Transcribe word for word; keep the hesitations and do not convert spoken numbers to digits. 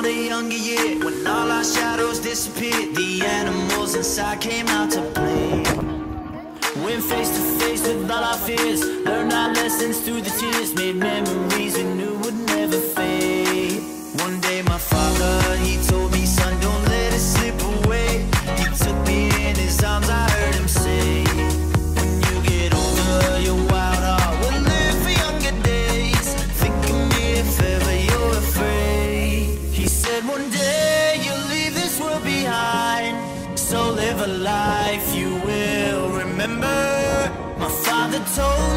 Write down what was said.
the younger year, when all our shadows disappeared, the animals inside came out to play. Went face to face with all our fears, learned our lessons through the tears, made memories we knew would never fade. One day my father, he told me, son, don't let it slip away. He took me in his arms, I heard him say, when you get older, your wild heart will live for younger days. Think of me if ever you're afraid. He said one day you'll leave this world behind, so live a life you will remember. My father told